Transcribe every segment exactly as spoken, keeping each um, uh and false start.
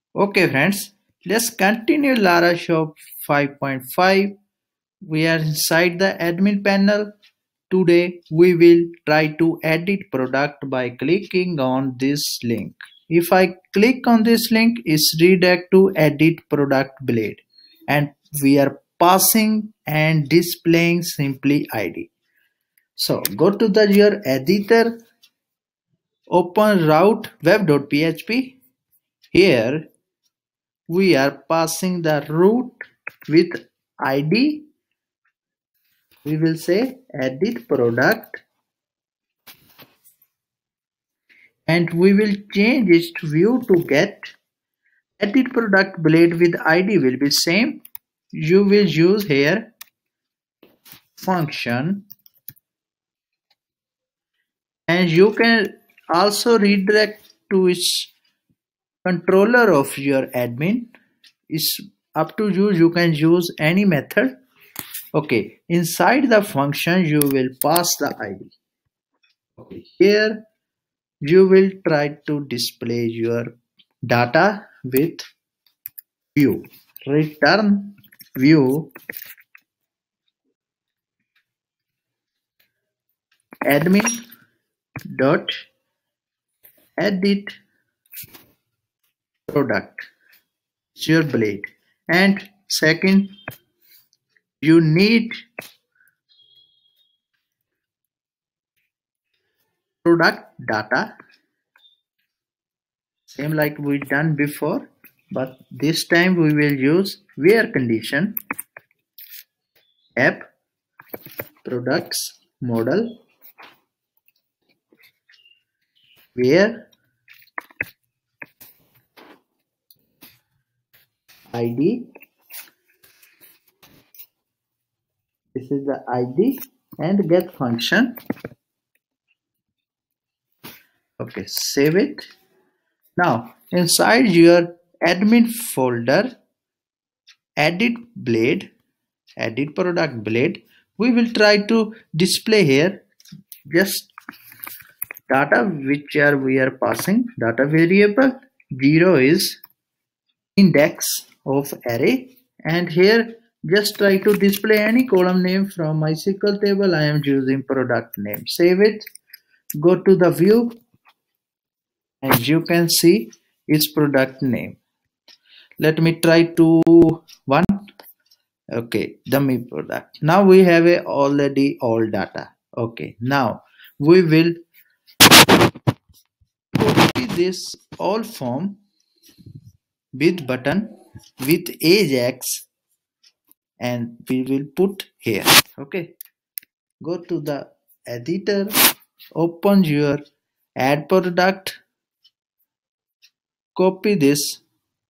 Okay friends, let's continue Lara Shop five point five. We are inside the admin panel. Today we will try to edit product by clicking on this link. If I click on this link, it's redirect to edit product blade and we are passing and displaying simply I D. So go to the your editor, open route web.php. Here we are passing the root with I D. We will say edit product and we will change its view to get. Edit product blade with I D will be same. You will use here function and you can also redirect to its controller of your admin. It's up to you. You can use any method. Okay, inside the function you will pass the I D. Okay, here you will try to display your data with view. Return view admin dot edit product. It's your blade. And second, you need product data, same like we done before, but this time we will use where condition app products model where I D. This is the I D and get function. Okay, save it. Now inside your admin folder, edit blade, edit product blade, we will try to display here just data which are we are passing. Data variable zero is index of array, and here just try to display any column name from MySQL table. I am choosing product name. Save it. Go to the view and you can see its product name. Let me try to one. Okay, dummy product. Now we have a already all data. Okay, now we will copy this all form with button with ajax and we will put here. Okay, go to the editor, open your add product, copy this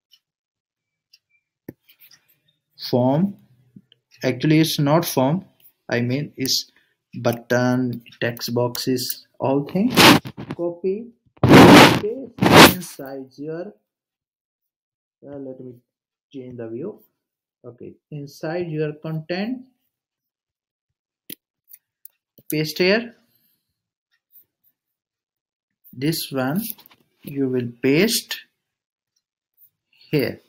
form. Actually it's not form, I mean it's button, text boxes, all things. Copy, paste inside your uh, let me change the view. Okay, inside your content, paste here. This one you will paste here.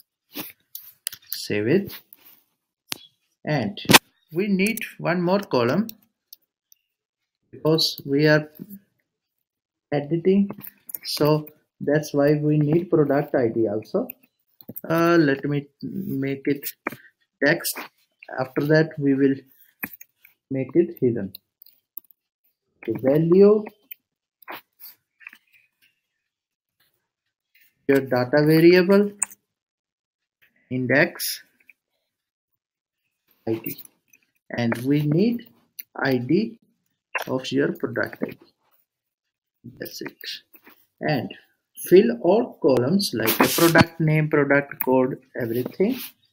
Save it. And we need one more column because we are editing, so that's why we need product I D also. Uh, let me make it text. After that we will make it hidden. Okay, value your data variable index I D, and we need I D of your product I D. That's it. And fill all columns like a product name, product code, everything.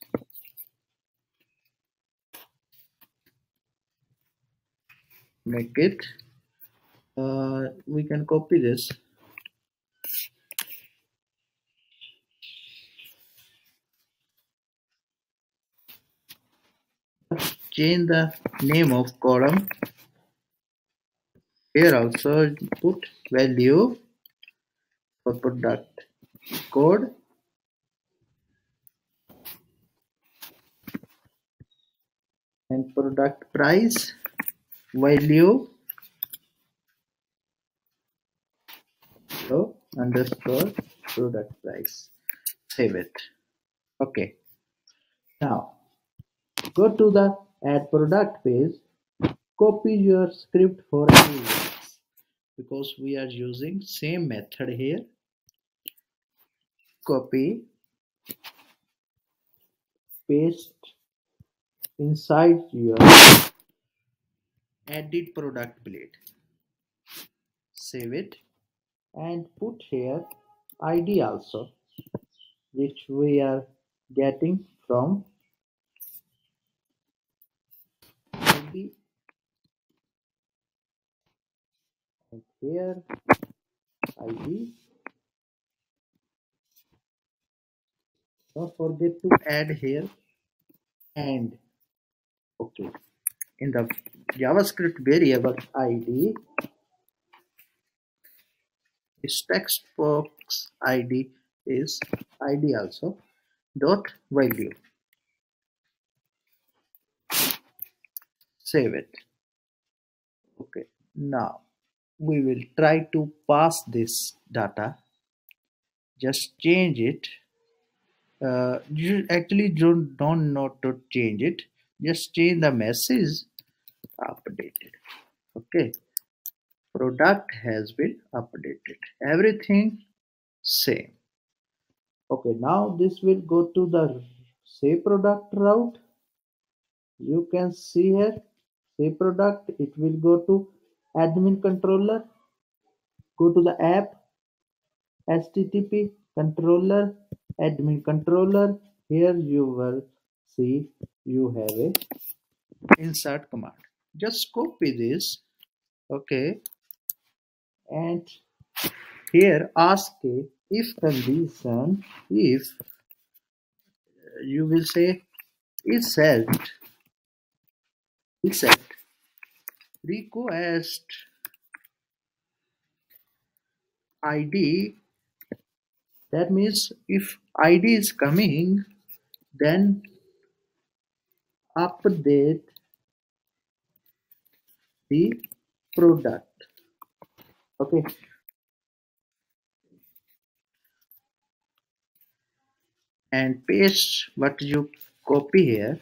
Make it. Uh, we can copy this. Change the name of column. Here also put value for product code product price value so underscore product price. Save it. Okay. Now go to the add product page. Copy your script for ajax because we are using same method here. Copy, paste inside your edit product blade. Save it and put here I D also, which we are getting from I D, and here I D. Don't forget to add here and okay. In the JavaScript variable I D, its text box I D is I D also dot value. Save it. Okay. Now we will try to pass this data. Just change it. Uh, you actually don't don't know to change it. Just change the message updated. Okay. Product has been updated. Everything same. Okay. Now this will go to the say product route. You can see here say product. It will go to admin controller. Go to the app. H T T P controller, admin controller. Here you will see you have a insert command. Just copy this, okay, and here ask a if condition. If you will say except except request I D. That means if I D is coming, then update the product. Okay. And paste what you copy here,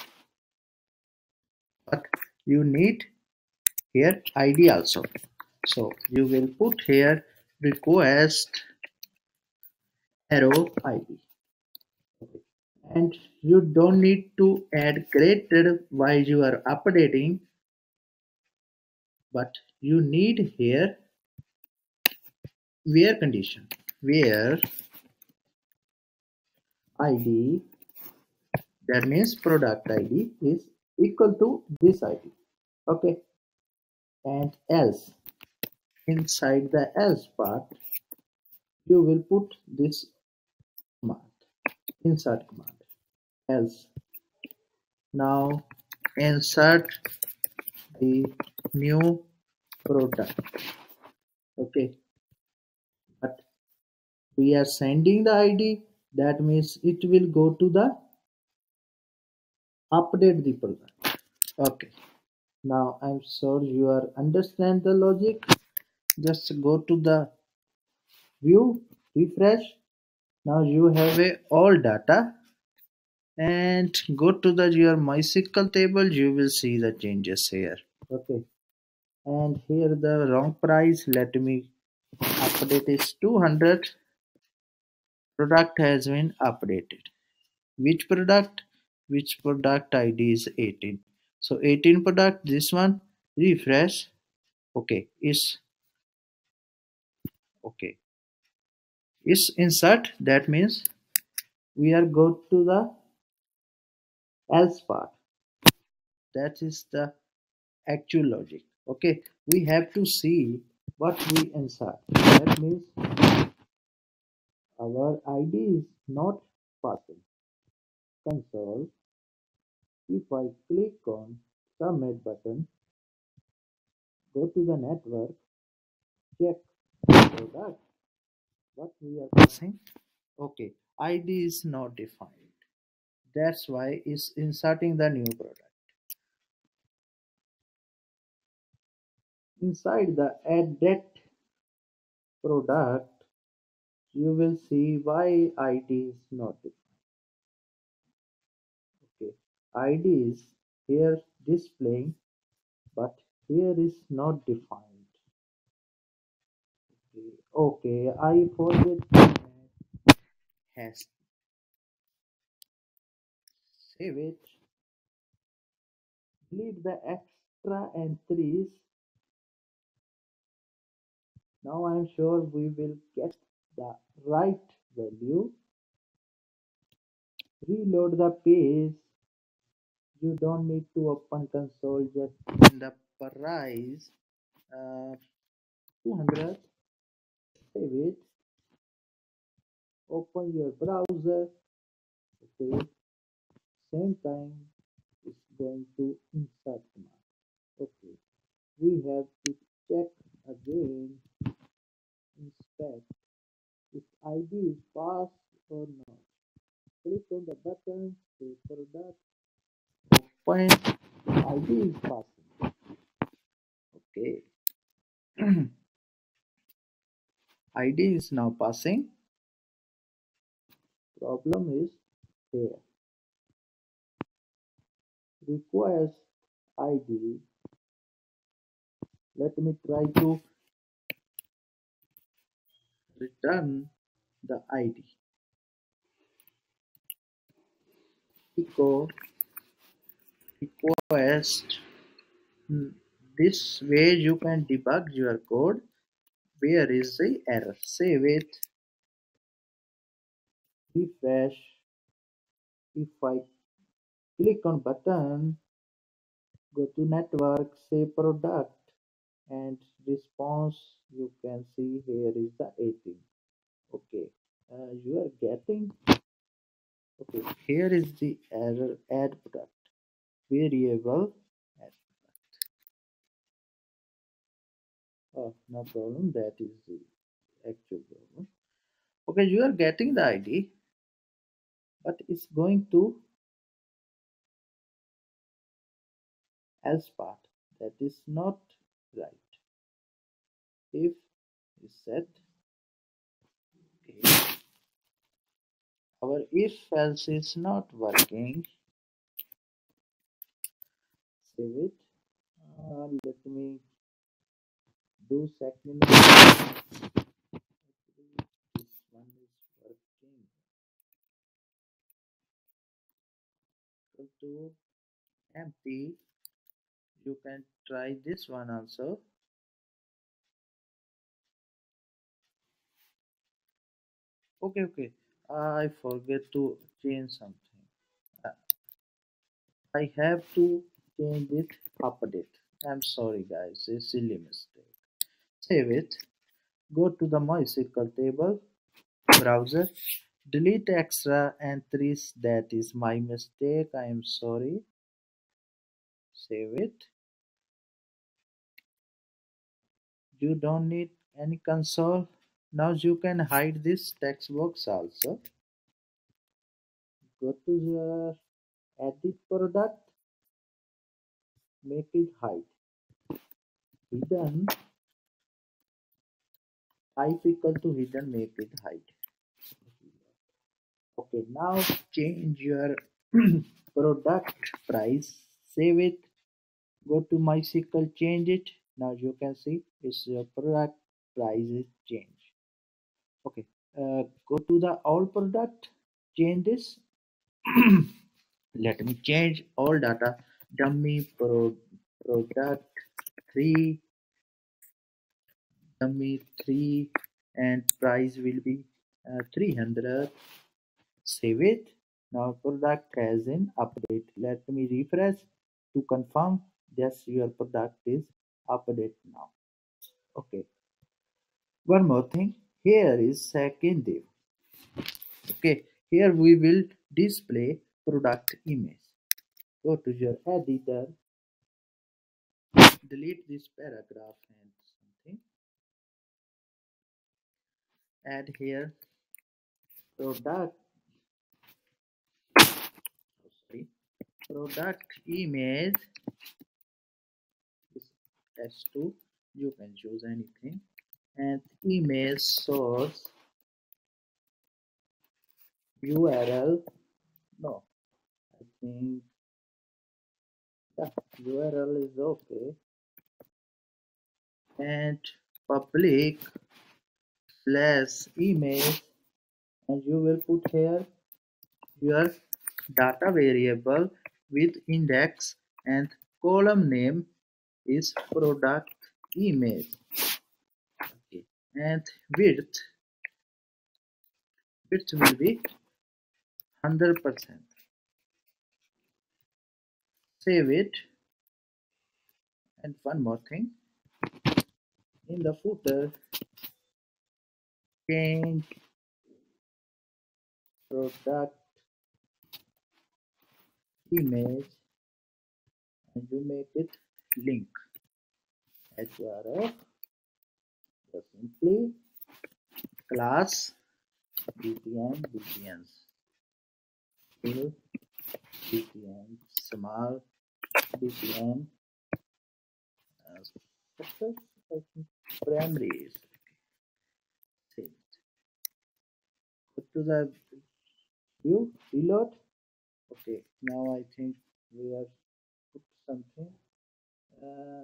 but you need here I D also. So you will put here request arrow I D. Okay. And you don't need to add created while you are updating, but you need here where condition, where I D, that means product I D is equal to this I D. Okay. And else, inside the else part, you will put this command, insert command, else. Now insert the new product. Okay, but we are sending the I D, that means it will go to the update the product. Okay, now I'm sure you are understand the logic. Just go to the view, refresh. Now you have a all data and go to the your MySQL table. You will see the changes here. Okay, and here the wrong price. Let me update is two hundred. Product has been updated. Which product? Which product I D is eighteen. So eighteen product. This one. Refresh. Okay, is okay. Is insert. That means we are go to the else part. That is the actual logic. Okay, we have to see what we insert. That means our I D is not passing. Console. If I click on submit button, go to the network, check product, what we are passing. Okay, I D is not defined. That's why it's inserting the new product. Inside the added product, you will see why I D is not defined. Okay, I D is here displaying, but here is not defined. Okay, okay, I forget to has save it. Delete the extra entries. Now I am sure we will get the right value. Reload the page. You don't need to open console, just in the price uh, two hundred. Save it. Open your browser. Okay, same time it's going to insert command. Okay, we have to check again, inspect if I D is passed or not. Click on the button, say product, open, I D is passing. Okay, I D is now passing. Problem is here. Requires I D. Let me try to return the I D. Echo request. Hmm, this way you can debug your code. Where is the error? Save it. Refresh. If I click on button, go to network, say product, and response you can see here is the eighteen. Okay, uh, you are getting. Okay, here is the error add product variable. Add. Oh, no problem. That is the actual problem. Okay, you are getting the I D, but it's going to else part. That is not right. If is set, okay, our if else is not working. Save it. Uh, let me do second. Actually, this one is working. Go to empty. You can try this one also. Okay, okay. I forget to change something. Uh, I have to change it update. I'm sorry guys, it's a silly mistake. Save it. Go to the MySQL table browser. Delete extra entries. That is my mistake. I am sorry. Save it. You don't need any console. Now you can hide this text box also. Go to the edit product. Make it hide. Hidden. Type equal to hidden. Make it hide. Okay, now change your product price. Save it. Go to MySQL, change it. Now you can see it's your product price is changed. Okay, uh, go to the all product, change this. Let me change all data. Dummy pro product three, dummy three, and price will be uh, three hundred. Save it. Now product has an update. Let me refresh to confirm. Yes, your product is update now. Okay. One more thing. Here is second div. Okay. Here we will display product image. Go to your editor. Delete this paragraph and something. Add here product. Sorry. Product image is S two. You can choose anything. And email source U R L. No, I think yeah, U R L is okay. And public slash email, and you will put here your data variable with index, and column name is product email. Okay. And width width will be one hundred percent. Save it. And one more thing, in the footer, change product image, and you make it link href, just simply class btn btns, fill btn, small btn, uh, success, I think primaries. Save it. Go to the view, reload. Okay, now I think we have put something. Uh,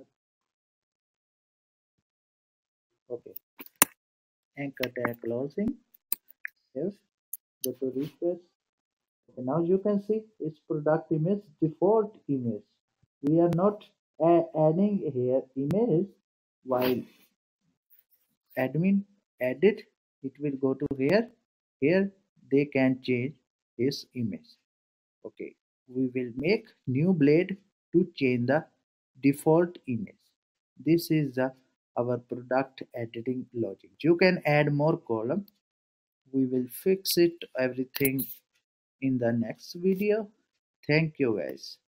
okay, anchor tag closing. Save. Go to refresh. Okay, now you can see it's product image, default image. We are not adding here images. While admin edit, it will go to here. Here they can change this image. Okay, we will make new blade to change the default image. This is the our product editing logic. You can add more column. We will fix it everything in the next video. Thank you guys.